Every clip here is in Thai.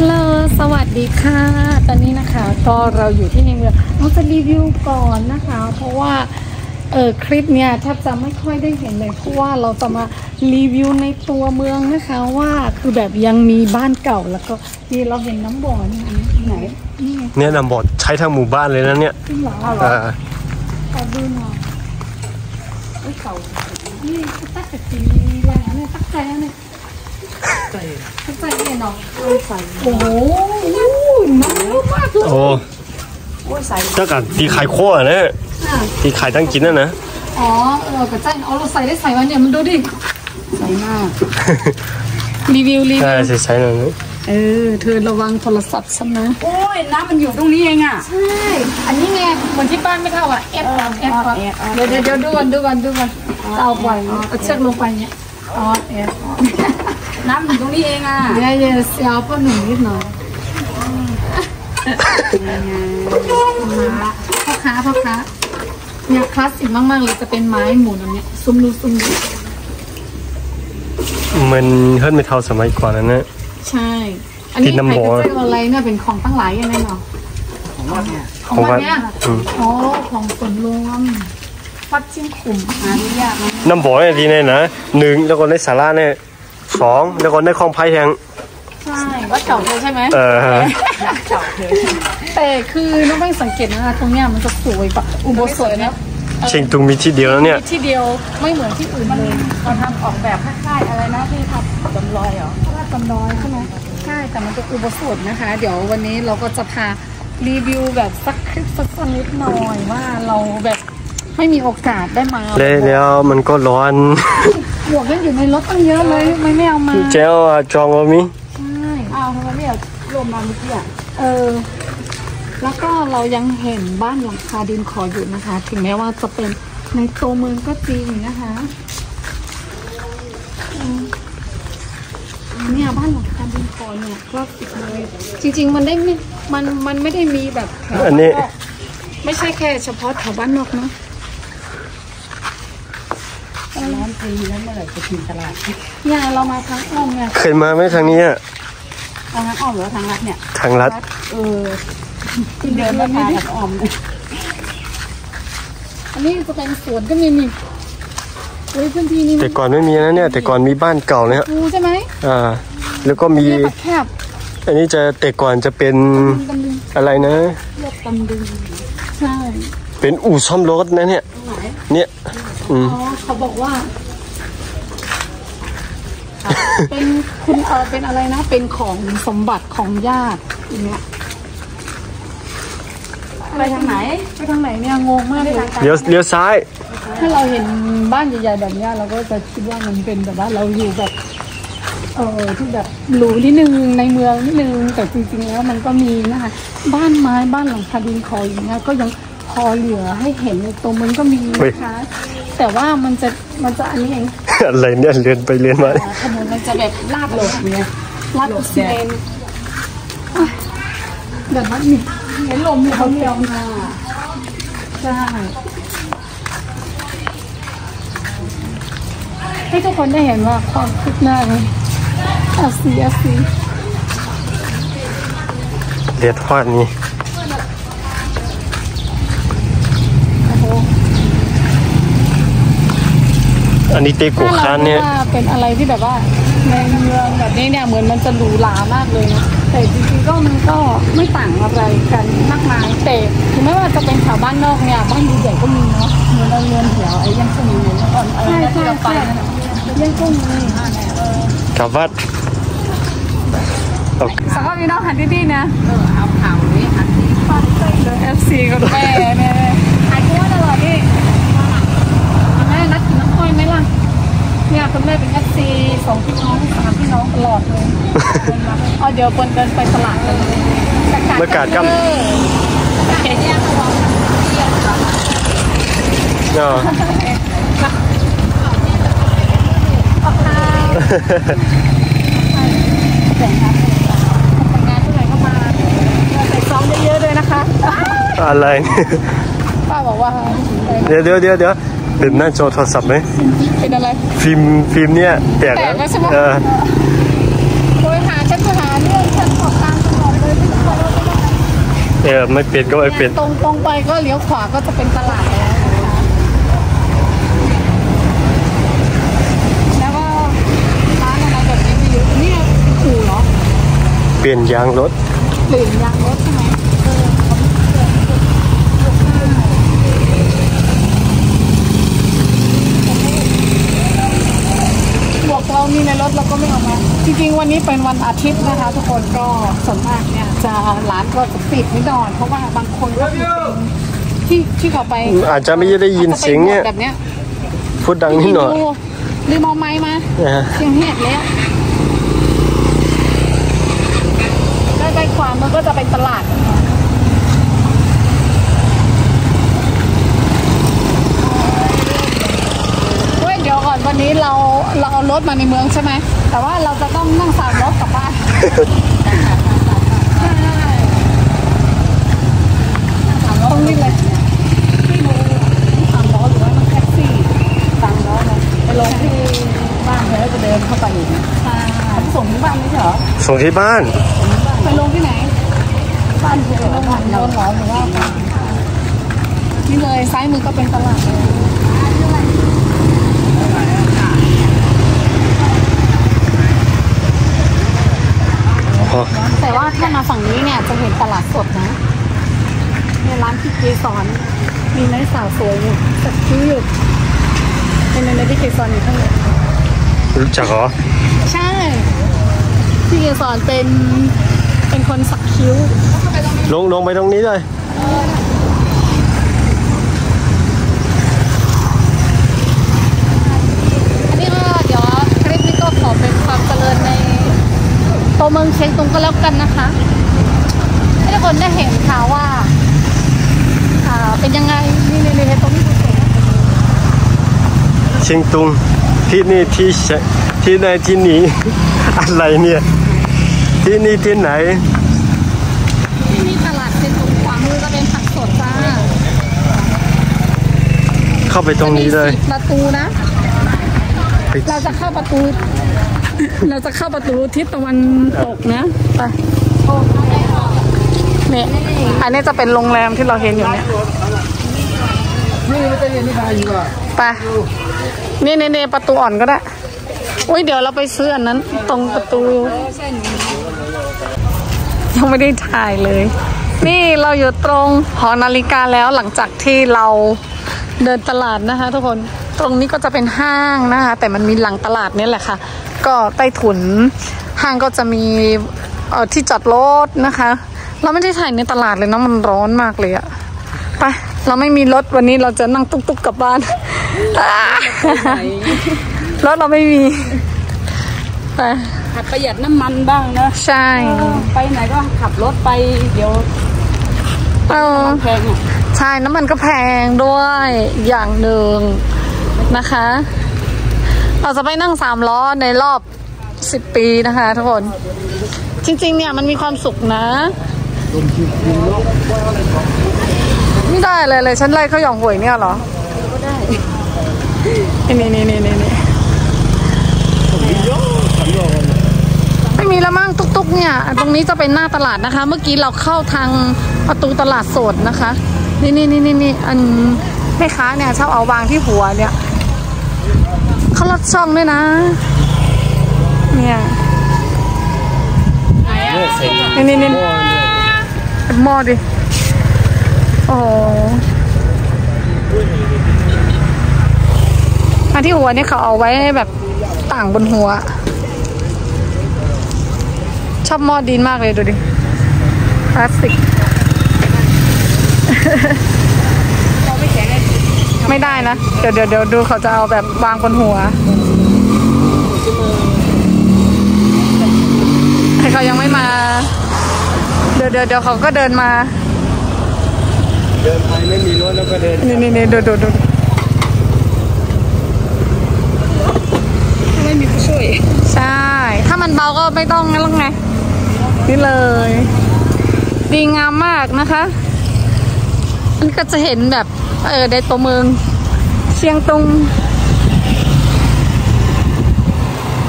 ลโหลสวัสดีค่ะตอนนี้นะคะก็เราอยู่ที่ในเมืองเราจะรีวิวก่อนนะคะเพราะว่าคลิปเนี้ยแทบจะไม่ค่อยได้เห็นเลยเพราะว่าเราจะมารีวิวในตัวเมืองนะคะว่าคือแบบยังมีบ้านเก่าแล้วก็ที่เราเห็นน้ำบ่อนี่ไหนนี่เนี่ยน้ำบ่อใช้ทั้งหมู่บ้านเลยนะเนี่ยขอดูหน่อยเก่านี่ตักกะจีอะไรเนี่ยตักใจเนี่ยใส่เนี่ยเนาะใส่โอ้โหน้ำเยอะมากเลยโอ้ใส่เจ้ากับตีไข่ขั้วเนี่ยตีไข่ตั้งกินนะอ๋อกระจายเอาเราใส่ได้ใส่วันเนี่ยมันดูดิใส่มากรีวิวใช่เลยเธอระวังโทรศัพท์ฉันนะโอ้ยน้ำมันอยู่ตรงนี้เองอ่ะใช่อันนี้ไงเหมือนที่บ้านไม่เท่าอ่ะเอฟเดี๋ยวดูกันเอาไปเอาเชือกลงไปเนี่ยเอฟน้ำอยู่ตรงนี้เองอ่ะเดี๋ยวเสียวพ่อหนุ่มนิดหน่อยพ่อค้าเนี่ยคลาสสิกมากๆเลยจะเป็นไม้หมุนแบบนี้ซุ้มดูมันเฮิร์ตไม่เท่าสมัยก่อนนะเนี่ยใช่อันนี้ไข่กระเจี๊ยบอะไรเนี่ยเป็นของตั้งหลายยังไงเนาะของวัดเนี่ยของส่วนรวมวัดจิ้งขุ่มหาดูยากนะน้ำบ่อเนี่ยดีเนี่ยนะ1แล้วก็ในศาลาเนี่ย2แล้วก็ในคลองไผ่แทงใช่วัดเก่าเลยใช่ไหมเก่าเลยแต่คือน้องไม่สังเกตนะตรงเนี้ยมันจะสวยแบบอุโบสถนะเชียงตุงมีที่เดียวแล้วเนี่ยที่เดียวไม่เหมือนที่อื่นเลยเราทำออกแบบคล้ายๆอะไรนะที่ทำจำลอยเหรอจำลอยใช่ไหมใช่แต่มันเป็นอุโบสถนะคะเดี๋ยววันนี้เราก็จะพารีวิวแบบสักคลิปสักนิดหน่อยว่าเราแบบไม่มีโอกาสได้มาแล้วมันก็ร้อนหมวกกันอยู่ในรถตั้งเยอะเลยไม่เอามาเจ้าจองเอามิใช่ทำไมไม่เอารวมมาเมื่อกี้แล้วก็เรายังเห็นบ้านหลังคาดินขออยู่นะคะถึงแม้ว่าจะเป็นในตัวเมืองก็จริงนะคะเนี่ยบ้านหลังคาดินขอเนี่ยก็ติดเลยจริงๆมันไม่ได้มีแบบแถวอันนี้ไม่ใช่แค่เฉพาะแถวบ้านนอกเนาะร้อนปีแล้วเมื่อไหร่จะกินตลาดเนี่ยเรามาทางอ้อมเนี่ยเคยมาไหมทางนี้อ่ะทางอ้อมหรือทางลัดเนี่ยทางลัดเดินมาทางอ้อมอันนี้จะเป็นสวนก็มีพื้นที่นี้แต่ก่อนไม่มีนะเนี่ยแต่ก่อนมีบ้านเก่าเนี่ยใช่ไหมแล้วก็มีอันนี้จะแต่ก่อนจะเป็นอะไรนะตำลึงใช่เป็นอู่ซ่อมรถนะเนี่ยเขาบอกว่าเป็นคุณเป็นอะไรนะเป็นของสมบัติของญาติอย่างเงี้ยไปทางไหนเนี่ยงงมากเลยเลี้ยวซ้ายถ้าเราเห็นบ้านใหญ่ๆแบบนี้เราก็จะคิดว่ามันเป็นแบบว่าเราอยู่แบบที่แบบหรูนิดนึงในเมืองนิดนึงแต่จริงๆแล้วมันก็มีนะคะบ้านไม้บ้านหลังคาดินคออย่างเงี้ยก็ยังพอเหลือให้เห็นในตัวมันก็มีนะคะแต่ว่ามันจะอันนี้เองอะไรเนี่ยเรียนไปเรียนมาถนนมันจะแบบลาดหลบเนี่ยลาดซีเมนต์แบบว่านี่เห็นลมเขาเดียวนะใช่ให้ทุกคนได้เห็นว่าความคืบหน้าเลยอาซีเรียดทอดนี่อันนี้เตกุคานเนี่ยเป็นอะไรที่แบบว่าในเมืองแบบนี้เนี่ยเหมือนมันจะหรูหรามากเลยนะแต่จริงๆก็มันก็ไม่ต่างอะไรกันมากมายแต่ถึงแม้ว่าจะเป็นแถวบ้านนอกเนี่ยบ้านใหญ่ๆก็มีเนาะเหมือนเราเรือนแถวไอ้ยังคงมีอยู่ก่อนอะไรที่เราไปยังคงมีกับวัดสำหรับพี่น้องหันดีๆนะเอาข่าวนี้หันที่ฟังเลยFC กับแม่เนี่ยหายตัวตลอดนี่แม่นัดกินน้ำอ้อยไหมล่ะเนี่ยคุณแม่เป็น FC 2 พี่น้อง3 พี่น้องตลอดเลยเดี๋ยวคนเดินไปตลาดกันเมื่อกาดกันเห็นยังระวังเที่ยวแต่งงานเท่าไหร่ก็มาใส่ซองเยอะๆด้วยนะคะอะไรป้าบอกว่าเดี๋ยวเป็นหน้าจอโทรศัพท์ไหมเป็นอะไรฟิล์มเนี่ยแตกแล้วใช่ไหมโดยหาฉันเรื่องฉันขอตังค์ไม่เป็นก็ไม่เป็นตรงไปก็เลี้ยวขวาก็จะเป็นตลาดแล้วนะคะแล้วก็ร้านอะไรแบบนี้มีอยู่นี่อู่เหรอเปลี่ยนยางรถเปลี่ยนยางรถใช่ไหมบวกเรามีในรถเราก็ไม่เอามาจริงๆวันนี้เป็นวันอาทิตย์นะคะทุกคนก็ส่วนมากเนี่ยจะร้านก็จะปิดนิดหน่อยเพราะว่าบางคนก็ที่เขาไปอาจจะไม่ได้ยินเสียงเนี่ยแบบเนี้ยพูดดังนิดหน่อยลืมเอาไม้มาเสียงแหบแล้วใกล้ๆความมันก็จะเป็นตลาดเว้ยเดี๋ยวก่อนวันนี้เราเอารถมาในเมืองใช่ไหมแต่ว่าเราจะต้องนั่ง3 รถกลับบ้านต้องนี่เลยที่ดู3 ล้อหรือว่านั่งแท็กซี่3 ล้อเลยไปลงที่บ้านแล้วจะเดินเข้าไปอีกเขาส่งที่บ้านไม่ใช่เหรอส่งที่บ้านไปลงที่ไหนบ้านคุณลงหันโดนหรอหรือว่านี่เลยซ้ายมือก็เป็นตลาดเลยแต่ว่าถ้ามาฝั่งนี้เนี่ยจะเห็นตลาดสดนะในร้านพี่เกสรมีนักสาวสวยอยู่สักคิ้วอยู่ในพี่เกสรอยู่ข้างในรู้จักเหรอใช่พี่เกสรเป็นคนสักคิ้วลงไปตรงนี้เลยอันนี้ก็เดี๋ยวคลิปนี้ก็ขอเป็นความเจริญในตัวเมืองเชียงตุงก็แล้วกันนะคะให้ทุกคนได้เห็นค่ะว่าเป็นยังไงนี่ตรงนี้สวยเชียงตุงที่นี่ที่ไหนที่นี่ อะไรเนี่ยที่นี่ที่ไหนที่นี่ตลาดเชียงตุงขวามือก็เป็นผักสดจ้าเข้าไปตรงนี้เลยประตูนะเราจะเข้าประตูทิศตะวันตกนะไปเนี่ยอันนี้จะเป็นโรงแรมที่เราเห็นอยู่เนี่ยไปนี่ประตูอ่อนก็ได้อุ้ยเดี๋ยวเราไปซื้ออันนั้นตรงประตูยังไม่ได้ถ่ายเลย นี่เราอยู่ตรงหอนาฬิกาแล้วหลังจากที่เราเดินตลาดนะคะทุกคนตรงนี้ก็จะเป็นห้างนะคะแต่มันมีหลังตลาดนี่แหละค่ะก็ใต้ถุนห้างก็จะมีที่จอดรถนะคะเราไม่ได้ถ่ายในตลาดเลยนะมันร้อนมากเลยอะไปเราไม่มีรถวันนี้เราจะนั่งตุ๊กๆกลับบ้านรถเราไม่มีไปหัดประหยัดน้ำมันบ้างนะใช่ไปไหนก็ขับรถไปเดี๋ยวมันแพงอ่ะใช่น้ำมันก็แพงด้วยอย่างหนึ่งนะคะเราจะไปนั่ง3 ล้อในรอบ10 ปีนะคะทุกคนจริงๆเนี่ยมันมีความสุขนะไม่ได้เลยฉันไล่เขาหย่องหวยเนี่ยเหรอก็ได้นี่ไม่มีแล้วมั้งตุ๊กๆเนี่ยตรงนี้จะเป็นหน้าตลาดนะคะเมื่อกี้เราเข้าทางประตูตลาดสดนะคะนี่อันแม่ค้าเนี่ยชอบเอาวางที่หัวเนี่ยเขาลดช่องด้วยนะเนี่ยนี่หม้อดิโอ้อันที่หัวเนี่ยเขาเอาไว้แบบต่างบนหัวชอบหม้อดินมากเลยดูดิพลาสติกไม่ได้นะเดี๋ยวดูเขาจะเอาแบบวางบนหัวให้เขายังไม่มาเดี๋ยวเขาก็เดินมาไปไม่มีรถแล้วก็เดินนี่ดูไม่มีผู้ช่วยใช่ถ้ามันเบาก็ไม่ต้องงั้นหรอกไงนี่เลยดีงามมากนะคะมันก็จะเห็นแบบในตัวเมืองเชียงตุง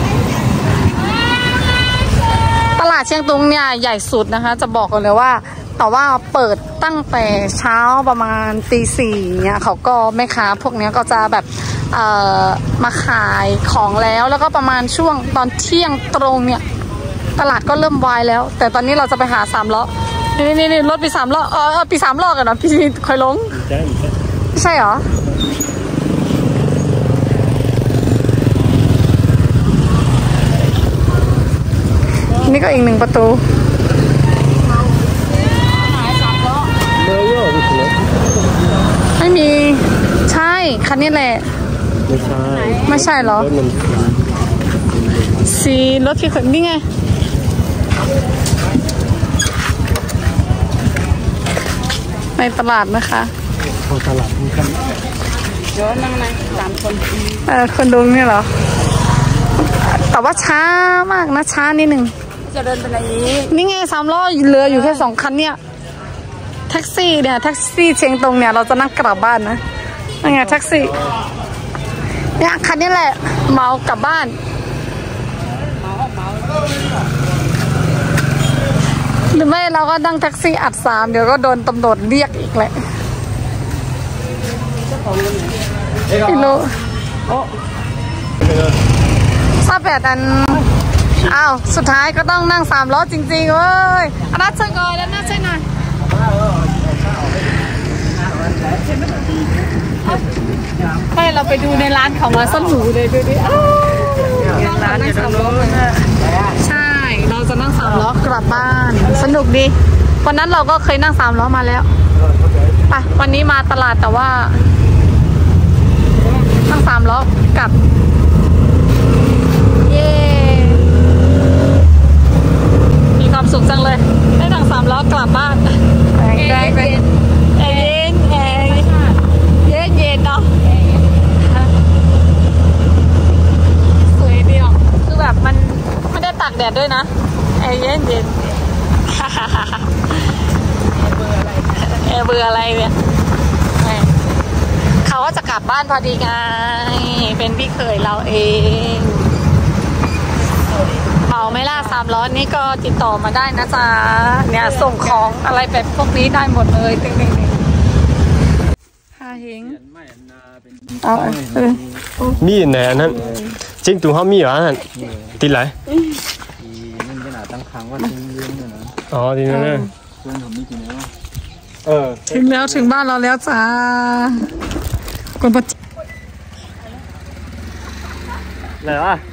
ตลาดเชียงตุงเนี่ยใหญ่สุดนะคะจะบอกกันเลยว่าแต่ว่าเปิดตั้งแต่เช้าประมาณตี 4เนี่ยเขาก็แม่ค้าพวกนี้ก็จะแบบมาขายของแล้วก็ประมาณช่วงตอนเที่ยงตรงเนี่ยตลาดก็เริ่มวายแล้วแต่ตอนนี้เราจะไปหา3 ล้อนี่รถปี3 ล้อปี3 ล้อกันนะพี่คอยลงใช่เหรอนี่ก็อีก1 ประตูไม่มีใช่คันนี้แหละไม่ใช่เหรอสีรถที่ขนนี่ไงในตลาดนะคะตลาดนี่กันเดี๋ยวนั่งใน3 คนคนดูนี่เหรอแต่ว่าช้ามากนะช้านิดนึงจะเดินไปไหนนี่ไง3 ล้อเหลืออยู่แค่2 คันเนี่ยแท็กซี่เนี่ยแท็กซี่เชียงตงเนี่ยเราจะนั่งกลับบ้านนะนี่ไงแท็กซี่เนี่ยคันนี้แหละเมากลับบ้านหรือไม่เราก็นั่งแท็กซี่อัด3เดี๋ยวก็โดนตำรวจเรียกอีกแหละกิโล38อันอ้าวสุดท้ายก็ต้องนั่ง3 ล้อจริงๆเว้ยอันนั้นช่วยก่อนแล้วน่าช่วยหน่อยให้เราไปดูในร้านเขามาส้นหมูเลยดูดิร้าน3 ล้อใช่เราจะนั่ง3 ล้อกลับบ้านสนุกดีวันนั้นเราก็เคยนั่ง3 ล้อมาแล้วไปวันนี้มาตลาดแต่ว่านั่ง3 ล้อกลับเย้มีความสุขจังเลยได้นั่ง3 ล้อกลับบ้านเย็นเนาะสวยดีอ่ะคือแบบมันไม่ได้ตากแดดด้วยนะเย็นเบื่ออะไรเนี่ยเขาว่าจะกลับบ้านพอดีไงเป็นพี่เขยเราเองเหมาไม่ล่า3 ล้อนี่ก็ติดต่อมาได้นะจ๊ะเนี่ยส่งของอะไรแบบพวกนี้ได้หมดเลยตึงเฮงเอามีไหนนั่นจริงตัวเขามีเหรอนั่นติดไหลนั่นขนาดตั้งครั้งว่าทิ้งเรื่องเลยนะอ๋อทีนั้นเนี่ยเพื่อนผมมีกี่เนื้อถึงแล้วถึงบ้านเราแล้วจ้าคนปัจจุไหนวะ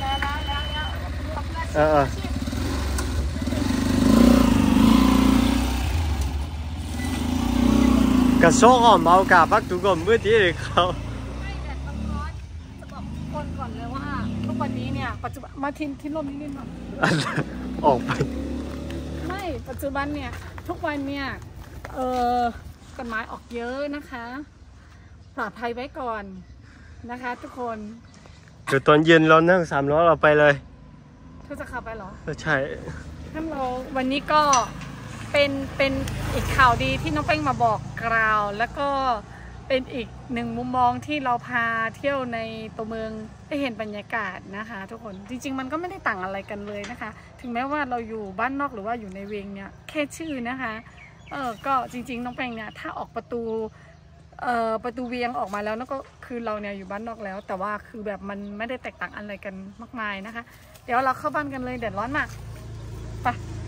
กระโซกเมากาพักตุกมือที่เขาจะบอกคนก่อนเลยว่าทุกวันนี้เนี่ยปัจจุบันมาทิ้งลมนิดหน่อยออกไปไม่ปัจจุบันเนี่ยทุกวันเนี่ยกฎหมายออกเยอะนะคะปลอดภัยไว้ก่อนนะคะทุกคนเดี๋ยวตอนเย็นเรานั่ง3 ล้อเราไปเลยเธอจะขับไปเหรอใช่ท่านเราวันนี้ก็เป็นอีกข่าวดีที่น้องเป้งมาบอกกล่าวแล้วก็เป็นอีก1 มุมมองที่เราพาเที่ยวในตัวเมืองได้เห็นบรรยากาศนะคะทุกคนจริงๆมันก็ไม่ได้ต่างอะไรกันเลยนะคะถึงแม้ว่าเราอยู่บ้านนอกหรือว่าอยู่ในเวงเนี่ยแค่ชื่อนะคะก็จริงๆน้องเป้งเนี่ยถ้าออกประตูเวียงออกมาแล้วนั่นก็คือเราเนี่ยอยู่บ้านนอกแล้วแต่ว่าคือแบบมันไม่ได้แตกต่างอะไรกันมากมายนะคะเดี๋ยวเราเข้าบ้านกันเลยแดดร้อนมากไป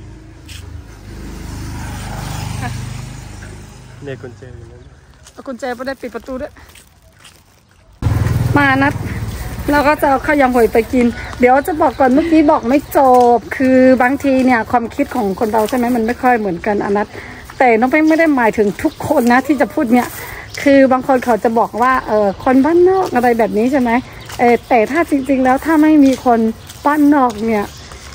เนี่ยกุญแจอยู่นั่นกุญแจไม่ได้ปิดประตูด้วยมานัดเราก็จะเอาข้าวยำหอยไปกินเดี๋ยวจะบอกก่อนเมื่อกี้บอกไม่จบคือบางทีเนี่ยความคิดของคนเราใช่ไหมมันไม่ค่อยเหมือนกันอนัทแต่น้องเป้ไม่ได้หมายถึงทุกคนนะที่จะพูดเนี่ยคือบางคนเขาจะบอกว่าคนบ้านนอกอะไรแบบนี้ใช่ไหมแต่ถ้าจริงๆแล้วถ้าไม่มีคนบ้านนอกเนี่ย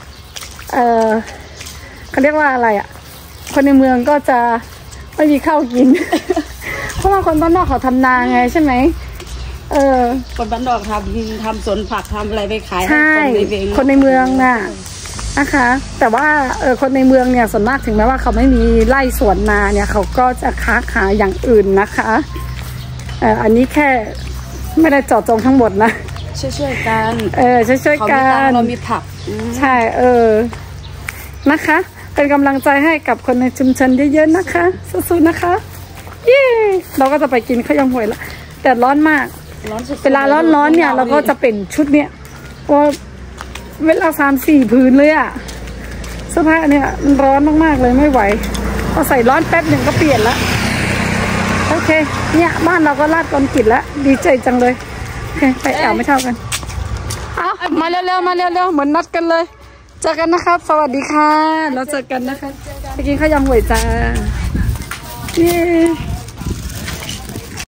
เขาเรียกว่าอะไรอ่ะคนในเมืองก็จะไม่มีข้าวกิน เพราะว่าคนบ้านนอกเขาทำนาไงใช่ไหมคนบ้านนอกทำสวนผักทำอะไรไปขายใช่คนในเมืองน่ะนะคะแต่ว่าคนในเมืองเนี่ยส่วนมากถึงแม้ว่าเขาไม่มีไร่สวนนาเนี่ยเขาก็จะค้าขายอย่างอื่นนะคะอันนี้แค่ไม่ได้เจาะจงทั้งหมดนะช่วยกันช่วยกันเรามีผักใช่นะคะเป็นกำลังใจให้กับคนในชุมชนเยอะๆนะคะสู้ๆนะคะเย้เราก็จะไปกินข้าวยำหวยละแต่ร้อนมากร้อนสุดๆเวลาร้อนๆเนี่ยเราก็จะเป็นชุดเนี่ยว่าเวลา3-4 ผืนเลยอะเสื้อผ้าเนี่ยมันร้อนมากๆเลยไม่ไหวพอใส่ร้อนแป๊บหนึ่งก็เปลี่ยนละโอเคเนี่ยบ้านเราก็ลาดคอนกรีตแล้วดีใจจังเลยโอเคไปแอวไม่เท่ากันเอามาเร็วๆมาเร็วๆเหมือนนัดกันเลยเจอกันนะครับสวัสดีค่ะเราเจอกันนะคะไปกินข้าวยำหวยจ้าเย้